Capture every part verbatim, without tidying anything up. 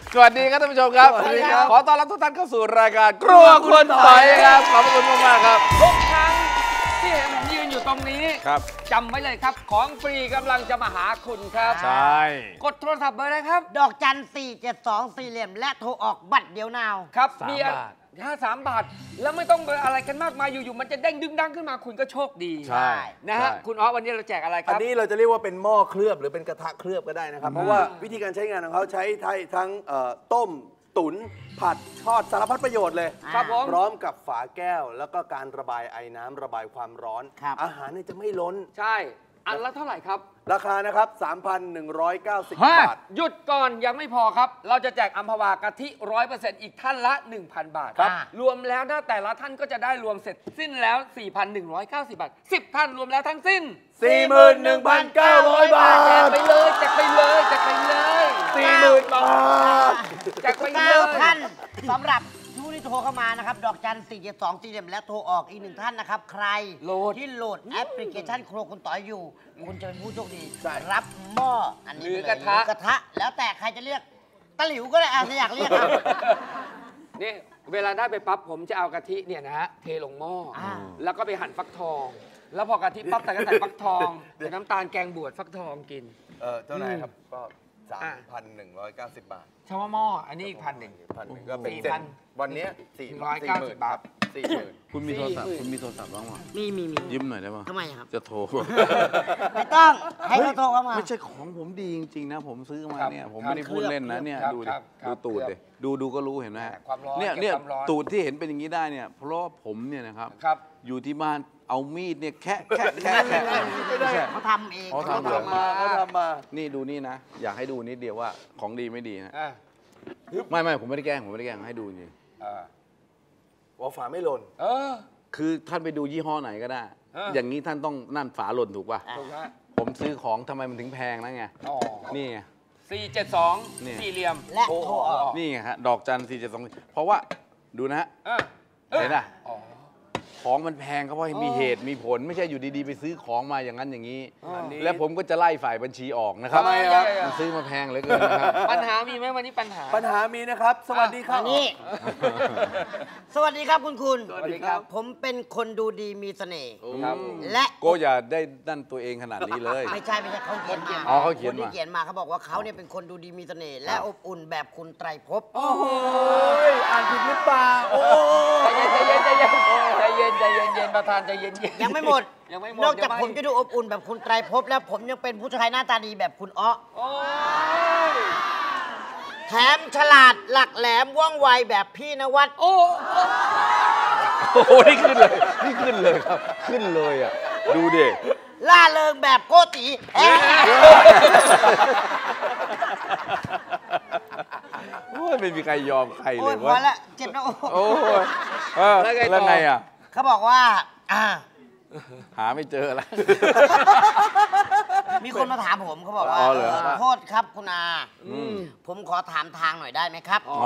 สวัสดีครับท่านผู้ชมครับสวัสดีครับขอต้อนรับทุกท่านเข้าสู่รายการครัวคุณต่อยครับขอบคุณมากๆครับทุกครั้งที่เห็นผมยืนอยู่ตรงนี้ครับจำไว้เลยครับของฟรีกำลังจะมาหาคุณครับใช่กดโทรศัพท์เบอร์อะไรครับดอกจันสี่เจ็ดสองสี่เหลี่ยมและโทรออกบัตรเดียวนาวครับสามมีบาทห้าสามบาท แล้วไม่ต้องอะไรกันมากมายอยู่ๆมันจะเด้งดึงดังขึ้นมาคุณก็โชคดีใช่นะฮะใช่คุณอ๋อวันนี้เราแจกอะไรคอันรับนี้เราจะเรียกว่าเป็นหม้อเคลือบหรือเป็นกระทะเคลือบก็ได้นะครับ เพราะว่าวิธีการใช้งานของเขาใช้ทั้งเอ่อต้ม ตุ๋นผัดทอดสารพัดประโยชน์เลยครับผมพร้อมกับฝาแก้ว แล้วก็การระบายไอ้น้ำระบายความร้อนครับอาหารเนี่ยจะไม่ล้นใช่อันละเท่าไหร่ครับราคานะครับ สามพันหนึ่งร้อยเก้าสิบฮะบาทหยุดก่อนยังไม่พอครับ เราจะแจกอัมพวากะทิร้อยเปอร์เซ็นต์อีกท่านละ หนึ่งพัน บาทครับรวมแล้วนะแต่ละท่านก็จะได้รวมเสร็จสิ้นแล้ว สี่พันหนึ่งร้อยเก้าสิบ บาท สิบ ท่านรวมแล้วทั้งสิ้นสี่หมื่นหนึ่งพันเก้าร้อย บาแจกทไปเลยแจกไปเลยแจกไปเลยสี่หมื่นบาทแจกไปเลเก้าย ท่านสำหรับผู้ที่โทรเข้ามานะครับ ดอกจันสี่เจ็ดสองสี่เหลี่ยมและโทรออกอีกหนึ่งท่านนะครับ ใครโหลดที่โหลดแอปพลิเคชันครัวคุณต่อยอยู่ คุณจะเป็นผู้โชคดีใช่รับหม้ออันนี้หรือไปเลยกระทะหอกระทะ แล้วแต่ใครจะเรียกตะหลิวก็ได้อ่ะถ้าอยากเรียกครับนี่เวลาได้ไปปั๊บผมจะเอากะทิเนี่ยนะฮะเทลงหม้ออา แล้วก็ไปหั่นฟักทอง แล้วพอกะทิปั๊บแต่ก็ใส่ฟักทองใส่น้ำตาลแกงบวชฟักทองกินเออเจ้านายครับก็สามพันหนึ่งร้อยเก้าสิบบาทชาวหม้ออันนี้อีกพันหนึ่งพันหนึ่งก็เป็นสี่เซ็พันนวันเนี้สี่ร้อยเก้าสิบบาทสี่หมื่นคุณมีโทรศัพท์สี่หมื่นคุณมีโทรศัพท์บ้างไหมมีมีมียิ้มหน่อยได้ป่ะทำไมครับจะโทรไม่ต้องให้เขาโทรเข้ามาไม่ใช่ของผมดีจริงๆนะ ผมซื้อมาครับเนี่ย ผมครับไม่ได้พูดเล่นนะเนี่ยครับดูคดิรับครัดูบตูดครับดิดูดูก็รู้เห็นไหมฮะความร้อนเนี่ยเก็บเนี่ยความร้อนตูดที่เห็นเป็นอย่างนี้ได้เนี่ย เพราะผมเนี่ยนะครับครับอยู่ที่บ้านเอามีดเนี่ยแคะแคะแคะแคะไม่ใช่เขาทำเองเขาทำเขาทำมาเขาทำมานี่ดูนี่นะ อยากให้ดูนิดเดียวว่าของดีไม่ดีนะอ่ะไม่ไม่ผมไม่ได้แกล้งผมไม่ได้แกล้งให้ดูจริงอ่าว่าฝาไม่หล่นเออคือท่านไปดูยี่ห้อไหนก็ได้เออออย่างนี้ท่านต้องนั่นฝาหล่นถูกป่ะถูกฮะผมซื้อของทำไมมันถึงแพงนะไงอ๋อนี่ไงสี่เจ็ดสองเนี่ยสี่เหลี่ยมและโทรออกนี่ไงฮะดอกจันสี่เจ็ดสองเพราะว่าดูนะฮะเออเออเห็นอ่ะอ๋อของมันแพงก็เพราะมีอ๋อเหตุมีผลไม่ใช่อยู่ดีๆ ไปซื้อของมาอย่างนั้นอย่างนี้อ๋ออันนี้แล้วผมก็จะไล่ฝ่ายบัญชีออกนะครับทำไมครับมันซื้อมาแพงเหลือเกินนะครับปัญหามีไหมวันนี้ปัญหาปัญหามีนะครับ สวัสดีครับอันนี้ สวัสดีครับคุณคุณสวัสดีครับผมเป็นคนดูดีมีเสน่ห์ครับและโก็อย่าได้นั่นตัวเองขนาดนี้เลยไม่ใช่ไม่ใช่เขาเขียนมาอ๋อเขาเขียนมาคนที่เขียนมาเขาบอกว่าเขาเนี่ยเป็นคนดูดีมีเสน่ห์และอบอุ่นแบบคุณไตรภพโอ้โหอ่านผิดหรือเปล่าโอ้ใจเย็นใจเย็นใจเย็นใจเย็นใจเย็นประธานใจเย็นยังไม่หมดยังไม่หมดนอกจากยังไผมจะดูอบอุ่นแบบคุณไตรภพแล้วผมยังเป็นผู้ชายหน้าตาดีแบบคุณอ้อโอ้ยแถมฉลาดหลักแหลมว่องไวแบบพี่นวัดโอ้โอ้โหนี่ขึ้นเลยนี่ขึ้นเลยครับ ขึ้นเลยอ่ะดูดิล่าเริงแบบโกติเอ๊ะโอ้ยไม่มีใครยอมใครเลโอ้ยยพอเวะละเจ็บหน้าอกโอ้ยเออแล้วไงอ่ะเขาบอกว่า อ่าหาไม่เจอแล้วมีคนมาถามผมเขาบอกว่าอ๋อเหรอเออโทษครับคุณอาผมขอถามทางหน่อยได้ไหมครับอ๋อ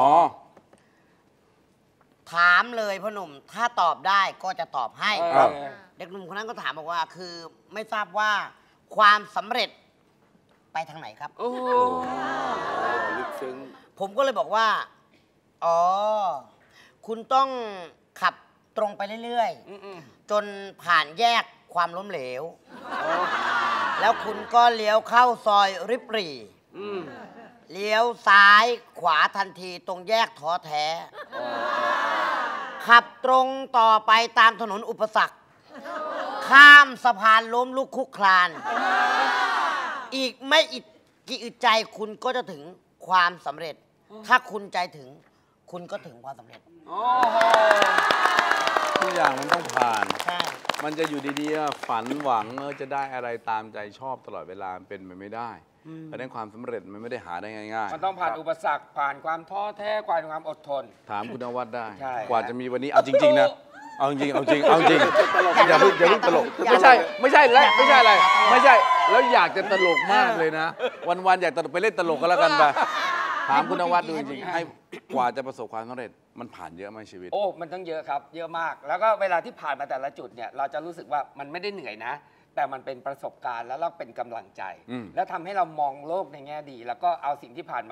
ถามเลยพ่อหนุ่ม ถ้าตอบได้ก็จะตอบให้ครับเด็กหนุ่มคนนั้นก็ถามบอกว่า คือไม่ทราบว่าความสำเร็จไปทางไหนครับโอ้ลึกซึ้งผมก็เลยบอกว่า อ๋อ คุณต้องขับตรงไปเรื่อยอืมอืมๆ จนผ่านแยกความล้มเหลว แล้วคุณก็เลี้ยวเข้าซอยริบหรี่อืมเลี้ยวซ้ายขวาทันทีตรงแยกท้อแท้ ขับตรงต่อไปตามถนนอุปสรรค ข้ามสะพานล้มลุกคลุกคลาน อีกไม่อีกกี่อึดใจคุณก็จะถึงความสำเร็จ ถ้าคุณใจถึง คุณก็ถึงความสำเร็จโอ้โหทุกอย่างมันต้องผ่านใช่มันจะอยู่ดีๆฝันหวังเออจะได้อะไรตามใจชอบตลอดเวลามันเป็นไปไม่ได้เพราะฉะนั้นความสำเร็จมันไม่ได้หาได้ง่ายมันต้องผ่านอุปสรรคผ่านความท้อแท้ผ่านความอดทนๆ ถามคุณนวัดได้ใช่กว่าจะมีวันนี้เอาจริง ๆ นะ เอาจริงเอาจริงเอาจริงอย่าเพิ่งอย่าเพิ่งตลกไม่ใช่ไม่ใช่แล้วไม่ใช่อะไรไม่ใช่แล้วอยากจะตลกมากเลยนะ วันๆอยากตลกไปเล่นตลกก็แล้วกันไปถามคุณนวัดดูจริงๆให้กว่าจะประสบความสำเร็จมันผ่านเยอะไหมชีวิตโอ้ มันต้องเยอะครับ เยอะมาก แล้วก็เวลาที่ผ่านมาแต่ละจุดเนี่ย เราจะรู้สึกว่ามันไม่ได้เหนื่อยนะ แต่มันเป็นประสบการณ์แล้วเราเป็นกำลังใจอืมแล้วทำให้เรามองโลกในแง่ดี แล้วก็เอาสิ่งที่ผ่านมาเ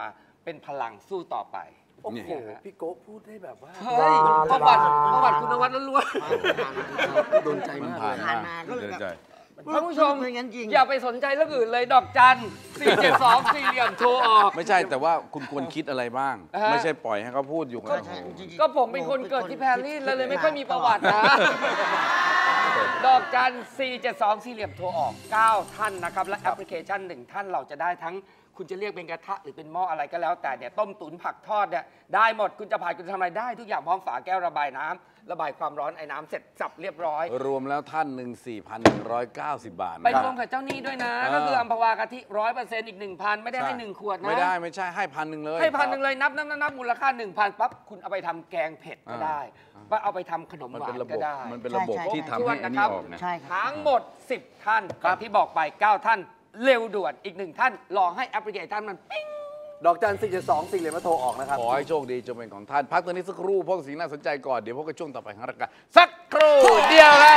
เป็นพลังสู้ต่อไปโอ้โหพี่โก้พูดได้แบบว่าเฮ้ยประวัติประวัติคุณนวัดล้วนโดนใจมันมากผ่านผ่านมามาก็เลยเดี๋ยวแบบใจๆท่านผู้ชมเป็นงั้นจริงอย่าไปสนใจเรื่องอื่นเลยดอกจันสี่เจ็ดสองสี่เหลี่ยมโทรออกไม่ใช่แต่ว่าคุณควรคิดอะไรบ้างอ่าฮะไม่ใช่ปล่อยให้เขาพูดอยู่ก็กับใช่เราจริงๆก็ผมเป็นคนเกิดที่แพรรี่แล้วเลยไม่ค่อยมีประวัตินะ ดอกจันสี่เจ็ดสองสี่เหลี่ยมโทรออกเก้าท่านนะครับและแอปพลิเคชันหนึ่งท่านเราจะได้ทั้งคุณจะเรียกเป็นกระทะหรือเป็นหม้ออะไรก็แล้วแต่เนี่ยต้มตุ๋นผักทอดเนี่ยได้หมดคุณจะผัดคุณจะทำอะไรได้ทุกอย่างพร้อมฝาแก้วระบายน้ำระบายความร้อนไอ้น้ำเสร็จสับเรียบร้อยรวมแล้วท่านหนึ่ง สี่พันหนึ่งร้อยเก้าสิบ บาทไปนะครรัวมบกับเจ้าหนี้ด้วยนะเออก็คืออัมพวากะทิร้อยเปอร์เซ็นต์อีกหนึ่งพันไม่ได้ให้หนึ่งขวดนะไม่ได้ไม่ใช่ให้พันหนึ่งเลยให้พันหนึ่งเลยนับนับนับนับมูลค่าหนึ่งพันปั๊บคุณเอาไปทำแกงเผ็ดก็ได้ว่าเอาไปทำขนมมันหวาเป็นนระบก็บได้มันเป็นระบบใช่ที่ใช่ทำให้อันนี้ออกนะใช่ครับทั้งหมดสิบท่านอย่างที่บอกไปเก้าท่านเร็วด่วนอีกหนึ่งท่านลองให้แอปพลิเคชันมันปิ้งดอกจันสี่เจ็ดสองสี่เหลี่ยมมาโทรออกนะครับขอให้โชคดีจงเป็นของท่าน พักตัวนี้สักครู่พวกสิ่งน่าสนใจก่อน เดี๋ยวพวกกับช่วงต่อไปของรายการสักครู่เดียวครับ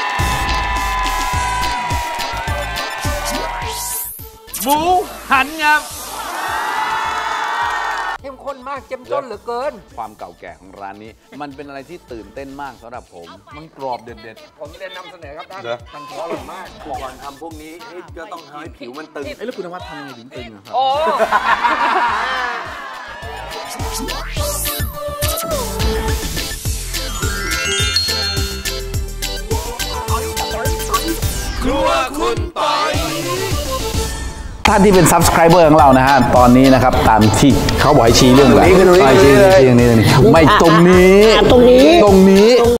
หมูหันครับเข้มข้นมากเจ้มจนเหลือเกินความเก่าแก่ของร้านนี้ มันเป็นอะไรที่ตื่นเต้นมากสำหรับผม มันกรอบเด็ดผมเรียนนำเสนอครับท่านเหรอมันเพราะอร่อยมากก่อนทำพวกนี้เฮ้ยก็ต้องทำให้ผิวมันตึงๆเอ้ยแล้วคุณนวัดทำยังไงถึงตึงอะครับโอ้ครัวคุณปอยท่านที่เป็น subscriber ของเรานะฮะ ตอนนี้นะครับ ตามที่เขาบอกให้ชี้เรื่องอะไรตรงนี้คือตรงนี้ชี้ชี้ชี้ชี้ชี้ไม่ตรงนี้ตรงนี้ตรงนี้